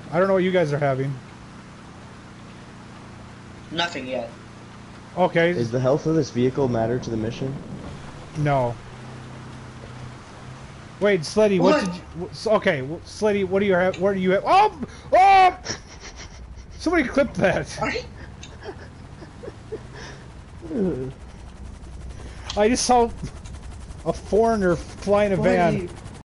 I don't know what you guys are having. Nothing yet. Okay. Is the health of this vehicle matter to the mission? No. Wait, Sleddy, what did you... Okay, Sleddy, what do you have... Where do you have... Oh! Oh! Somebody clip that. I just saw a foreigner fly in a van.